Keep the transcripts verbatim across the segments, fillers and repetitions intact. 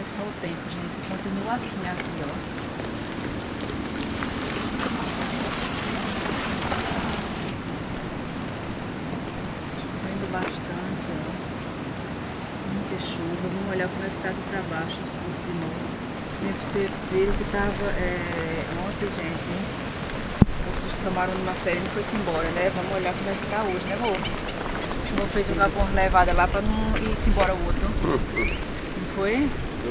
Olha só o tempo, gente. Continua assim aqui, ó. Chovendo bastante, ó. Muita chuva. Vamos olhar como é que tá aqui pra baixo, os poços de novo. Nem pra ser frio que tava é, ontem, gente. Né? Os camarões do Marcelino foi-se embora, né? Vamos olhar como é que tá hoje, né, amor? O amor fez uma levada lá pra não ir-se embora o outro. Não foi?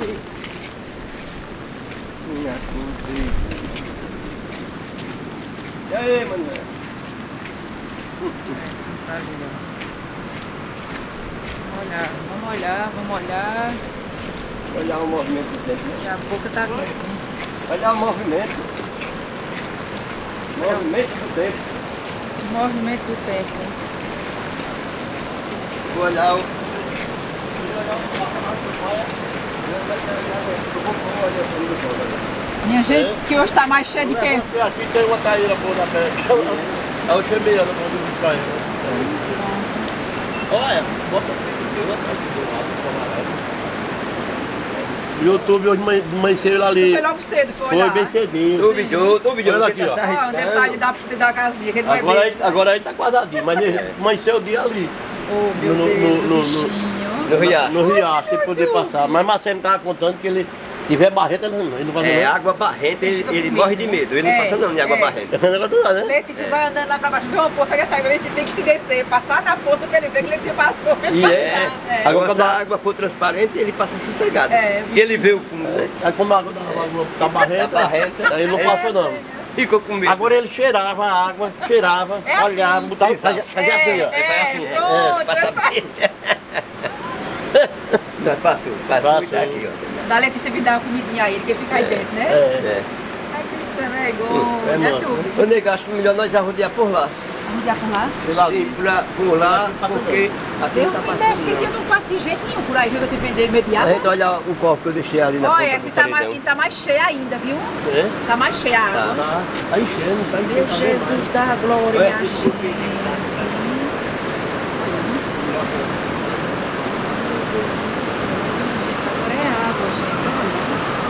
E aí, Manuel? Edson tá ali, ó. Vamos olhar, vamos olhar, vamos olhar. Olhar o movimento do tempo. Já a boca tá quente. Olhar o movimento. Movimento do tempo. Movimento do tempo. Vou olhar o... Minha gente, que hoje tá mais cheio de quê? Aqui tem uma caíra boa na festa. A última meia no mundo de caíra. Olha, bota o YouTube hoje amanheceu ali. Foi logo cedo, foi Foi olhar. bem cedinho. Tu vídeo, tu vídeo, Olha você aqui, tá ó. se Ó, o arriscando. detalhe da, da casinha, que ele vai Agora aí, ver. agora aí tá quadradinho, mas amanheceu o dia ali. Oh, meu No- Deus, no- o no- bichinho. No riacho. No riacho, sem Oi, poder senhor, passar. Mas Marcelo tava contando que ele tiver barreta, ele não, ele não vai É, não. água barrenta, ele, fica ele com morre medo. de medo. Ele É, não passa não de água é. barrenta. É um negócio lá, né? Letícia vai andando lá pra baixo, vê uma poça que sai, Letícia tem que se descer, passar na poça pra ele ver que Letícia passou. Pra ele E é, passar. É. agora se a água for transparente, ele passa sossegado. É, Porque ele vê o fundo, né? Aí como a água da, da barreta, Da barrenta. aí não É. passa não. Ficou com medo. Agora ele cheirava a água, cheirava, É assim. olhava, botava, Exato. fazia, fazia assim, ó. Ele faz assim, é, pronto, é, passa é, Mas passou, passou Passou. e tá aqui, ó. Da Letícia vir dar uma comidinha a ele, que ele fica aí dentro, né? É. É. Ai, bicha, É vergonha, é nossa. tudo. Ô, nego, acho que melhor nós já rodear por lá. Vamos ligar por lá? Sei lá, Sim, por lá, por lá porque aqui Deus não tá me passando. defenda, eu não. não passo de jeito nenhum por aí, viu? Eu tenho que vender meio de A água. gente olha o copo que eu deixei ali na Olha, ponta esse do tá mais, paredão. ele tá mais cheio ainda, viu? é? Tá mais cheia a água. Tá, tá enchendo, tá enchendo. Meu tá Jesus da glória, Olha, minha esse gente. Agora é água, gente. Olha.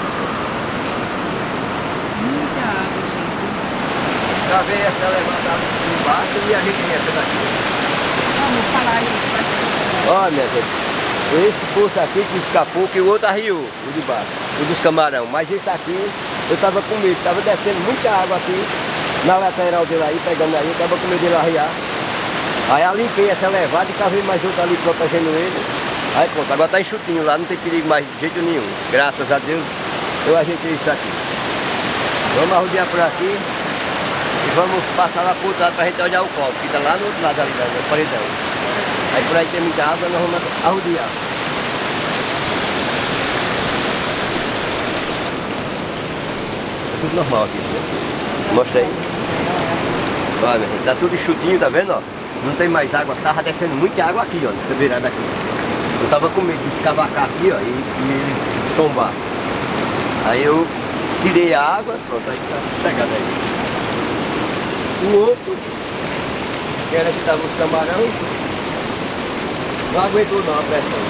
Muita água, gente. Já veio essa levantada embaixo e a gente entra daqui. Vamos falar aí. vai ser- Ó, minha gente, esse poço aqui que escapou, que o outro arriou, o de baixo, o dos camarão. Mas esse aqui, eu tava com medo, tava descendo muita água aqui, na lateral dele aí, pegando aí, eu tava com medo dele arriar. Aí eu limpei essa levada e cavei mais outra ali protegendo ele. Aí pronto, agora tá enxutinho lá, não tem perigo mais de jeito nenhum. Graças a Deus, eu ajeitei isso aqui. Vamos arrodear por aqui e vamos passar lá pro outro lado pra gente olhar o copo, que tá lá no outro lado ali, no paredão. Aí por aí tem muita água, nós vamos arrodear. É tudo normal aqui, né? Mostra aí. Olha, minha gente, tá tudo enxutinho, tá vendo, ó? Não tem mais água, tava descendo muita água aqui, ó, nessa virada aqui. Eu tava com medo de escavacar aqui, ó, e, e ele tombar. Aí eu tirei a água, pronto, aí tá chegando aí. O outro, que era que tava os camarão, não aguentou não a pressão.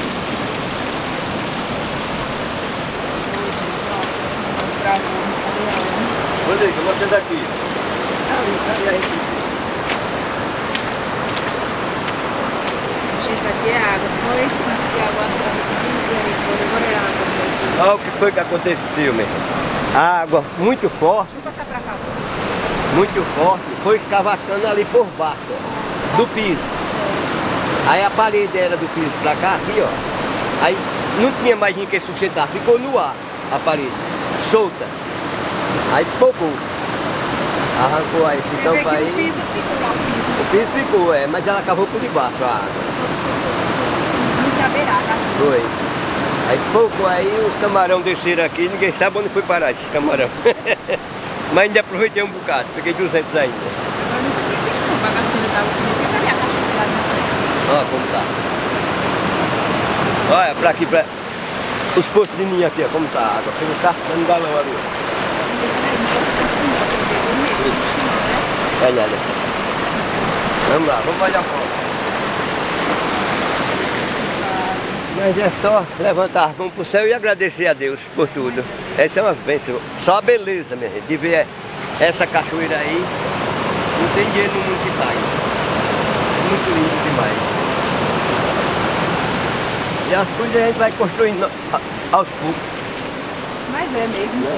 Mostrar o Rodrigo, mostra daqui. Gente, aqui é água, só esse tanto de água entrando. Misericórdia, agora é água, Jesus. Olha o que foi que aconteceu, meu. A água muito forte, Deixa eu passar pra cá. muito forte, foi escavacando ali por baixo, ó, do piso. Aí a parede era do piso pra cá, aqui, ó. Aí não tinha mais ninguém que sustentar, ficou no ar a parede, solta. Aí pouco arrancou aí esse Você vê tampo que o aí. piso ficou lá, o piso. O piso ficou, é, mas ela cavou por debaixo a água. Muita beirada. Foi. Aí pouco aí os camarão desceram aqui, ninguém sabe onde foi parar esses camarão. Mas ainda aproveitei um bocado, peguei duzentos ainda. Agora nunca tinha visto não, bagaceira da água. Cadê a cachorra lá dentro? Olha como tá. Olha pra aqui, pra os poços de ninho aqui, ó, como tá a água. Pelo cartão no galão ali. Olha, olha. Vamos lá, vamos olhar fora. Mas é só levantar as mãos pro céu e agradecer a Deus por tudo. Essas são as bênçãos. Só a beleza, minha gente, de ver essa cachoeira aí. Não tem dinheiro no mundo que pague. Muito lindo demais. E as coisas a gente vai construindo aos poucos. Mas é mesmo. Né?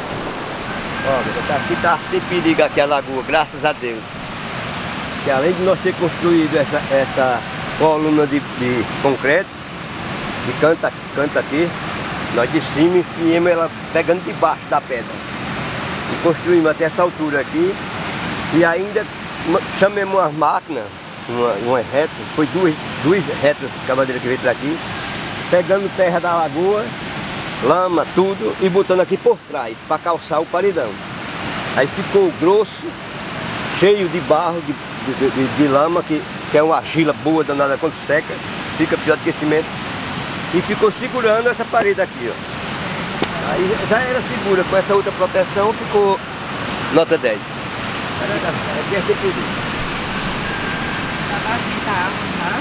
Ó, aqui está sem perigo aqui a lagoa, graças a Deus. Que além de nós ter construído essa, essa coluna de, de concreto, que canta, canta aqui, nós de cima enfiamos ela pegando debaixo da pedra. E construímos até essa altura aqui. E ainda chamamos umas máquinas, uma, uma reta, foi duas, duas retas de cavadeira que veio para aqui, pegando terra da lagoa, lama, tudo, e botando aqui por trás, para calçar o paredão. Aí ficou grosso, cheio de barro, de, de, de, de lama, que, que é uma argila boa danada quando seca, fica pior de aquecimento. E ficou segurando essa parede aqui, ó. Aí já era segura, com essa outra proteção ficou nota dez. Aqui é seguro. Tá baixinho a água, tá?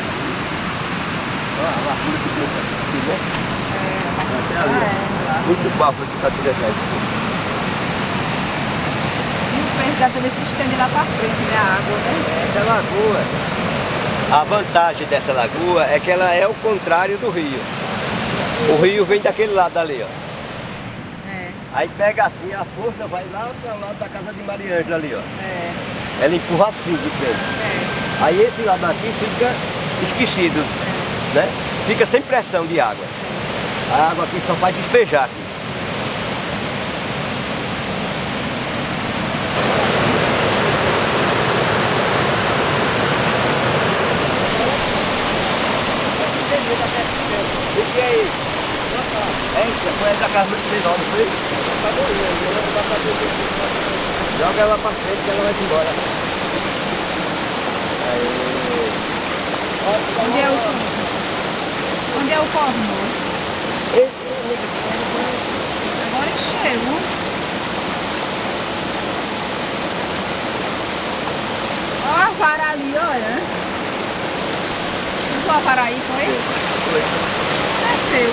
Ó, a largura que tem aqui, né? É, Até ali, é. muito bafo aqui pra tudo atrás. E o preço dá pra ver se estende lá pra frente, né? A água, né? Essa lagoa, a vantagem dessa lagoa é que ela é o contrário do rio. O rio vem daquele lado ali, ó. É. Aí pega assim, a força vai lá para o lado da casa de Maria Ângela ali, ó. É. Ela empurra assim de frente. É. Aí esse lado aqui fica esquecido, né? Fica sem pressão de água. A água aqui só vai despejar aqui. O que é isso? É isso, foi da casa muito legal, não foi? Joga ela pra frente que ela vai embora. Aí. Onde é o Onde é o corno? Agora encheu. Olha a vara ali, olha. Viu a vara aí, foi? Foi. Desceu.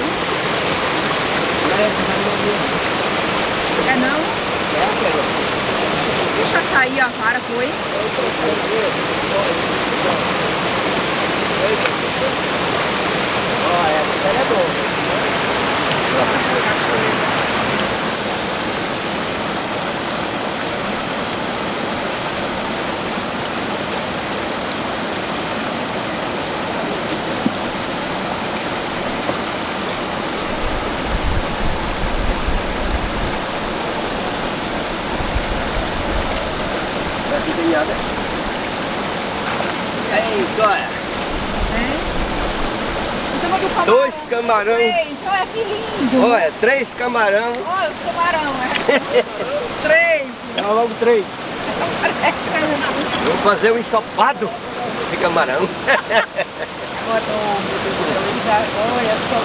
É não? É aquela. Deixa sair a vara, foi? Ó, essa é boa. Aqui tem nada. Ei, olha. Dois camarão. Três, olha que lindo. Olha, três camarão. Olha os camarão, é. Três. Dá logo três. Vou fazer um ensopado de camarão. Olha, oh, meu Deus do céu, ele dá, olha só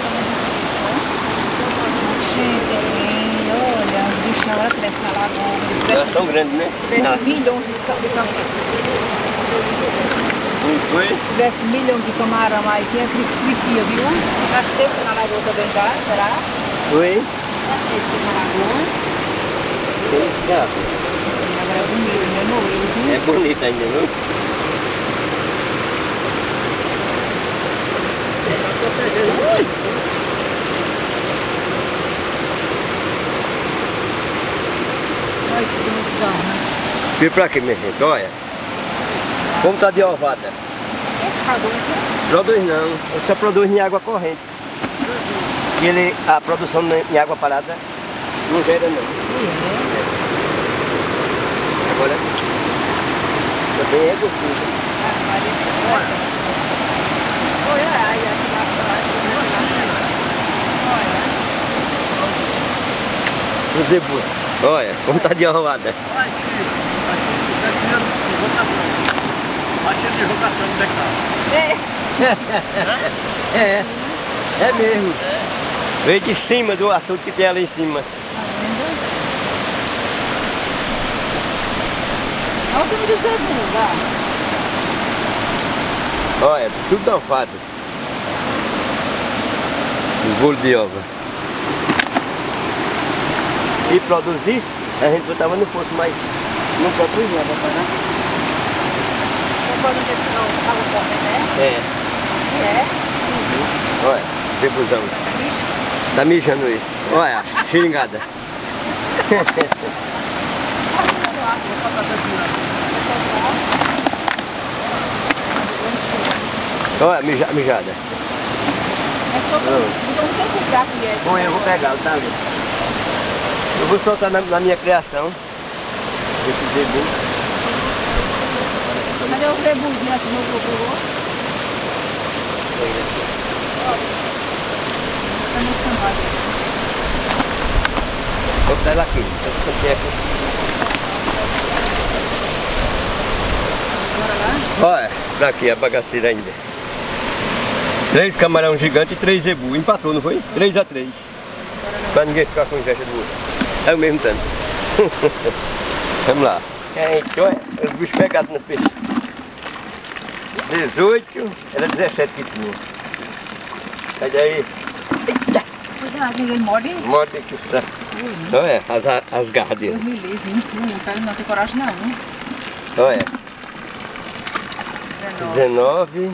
como gente, olha, os bichos agora crescem na lagoa. Elas são grandes, né? Cresce milhões de camarão. Não foi? Se tivesse milhões de camarão aí, tinha crescia, viu? Acho que esse na lagoa também já, será? Foi? Esse na lagoa. Esse, ó. Agora é bonito, né, Moisés? É bonito ainda, viu? Ui! Olha que bonitão, né? Vem pra aqui, minha gente, olha. Como tá de ovada? Esse produz, né? Produz não, ele só produz em água corrente. E ele, a produção em água parada não gera não. É. Agora também é gostoso. Ah, Maria, que certo. Olha, aí, aqui lá pra lá. Olha. O zebu. Olha, como tá de ovada. Olha aqui, aqui, aqui, aqui de rotação de decado. É. É, é mesmo. Veio de cima do açude que tem ali em cima. Tá vendo? Olha o filme do zebu, lá. Olha, tudo ovado. Um bolo de ova. Se produzisse, a gente botava no poço, mas não produz nada, né? Não pode descer não, água corre, né? É. É. Uhum. Olha, zebuzão. Bicho. Tá mijando isso. Olha, xingada. Olha, mija, mijada. É só pra... Então você comprar a colher. Bom, eu vou pegar, tá ali. Eu vou soltar na, na minha criação. Esse zebu. Cadê o zebuzinho assim no grupo? Tá no sambado assim. Vou botar ela aqui. Só que eu tenho aqui. Bora lá? Olha, tá aqui a bagaceira ainda. Três camarão gigante e três zebu. Empatou, não foi? Três a três. Pra ninguém ficar com inveja do outro. É o mesmo tanto. Vamos lá. Eita, olha, os bichos pegados no peixe. dezoito, era dezessete que tinha. Olha aí. Eita! Cuidado, ninguém morde. Morde que saco. Olha, as, as garras dele. Deus me livre, não, não pega, não tem coragem não. Olha. dezenove. dezenove.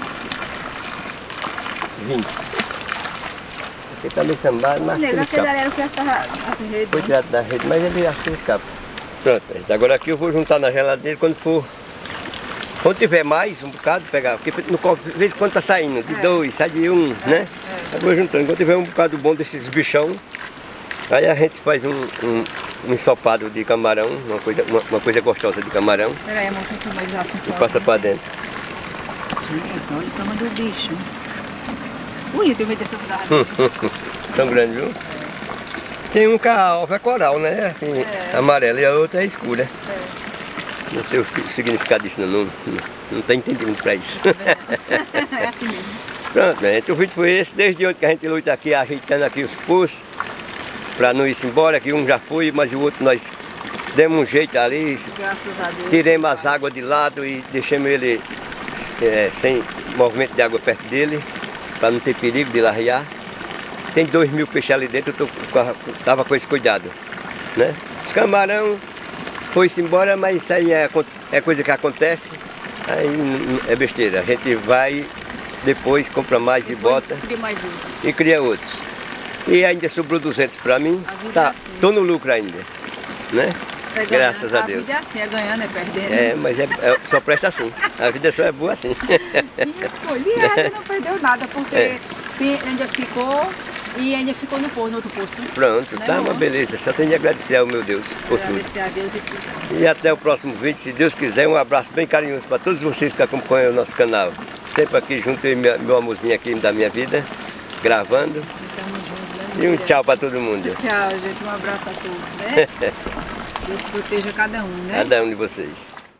vinte. Aqui tá meio sambado, mas acho que ele Nega, aquele escapa. ali era o que estava na rede. Foi tirado da rede, mas ele acho que ele escapa. Pronto, gente. Agora aqui eu vou juntar na geladeira quando for. Quando tiver mais um bocado, pegar. Porque no de vez em quando tá saindo, de É. dois, sai de um, É, né? é. Eu vou juntando. Quando tiver um bocado bom desses bichão, aí a gente faz um, um, um ensopado de camarão, uma coisa, uma, uma coisa gostosa de camarão, Pera aí, mostra como eles assim e passa pra dentro. Gente, olha o tamanho do bicho. Ui, tem medo dessas garras. São grandes, viu? Tem um que a alva é coral, né? Assim, É. amarela, e a outra é escura. É. Não sei o significado disso, não. Não, não tem entendimento pra isso. É assim mesmo. Pronto, né? Então o vídeo foi esse. Desde ontem que a gente luta aqui, ajeitando aqui os poços, pra não ir embora, que um já foi, mas o outro nós demos um jeito ali. Graças a Deus. Tiremos as águas de lado e deixamos ele é, sem movimento de água perto dele, para não ter perigo de larrear. Tem dois mil peixes ali dentro, eu tô, tava com esse cuidado, né? Os camarão foi-se embora, mas isso aí é, é coisa que acontece, aí é besteira. A gente vai, depois compra mais e bota Cria mais outros. e cria outros. E ainda sobrou duzentos para mim, A vida é tá, assim. tô no lucro ainda, né? É Graças ganhando. a Deus. A vida é assim, é ganhando, é perdendo. É, mas é, é- só presta assim. A vida só é boa assim. E, pois, e ela não perdeu nada, porque É. tem- ainda ficou e ainda ficou no poço, no outro poço. Pronto, Né, tá uma amor? beleza. Só tenho de agradecer ao meu Deus por tudo. Agradecer a Deus e tudo. E até o próximo vídeo, se Deus quiser. Um abraço bem carinhoso para todos vocês que acompanham o nosso canal. Sempre aqui junto, eu e meu, meu amorzinho aqui da minha vida, gravando. Tamo junto, E né, um Miriam? tchau para todo mundo. Tchau, gente. Um abraço a todos, né? Deus proteja cada um, né? Cada um de vocês.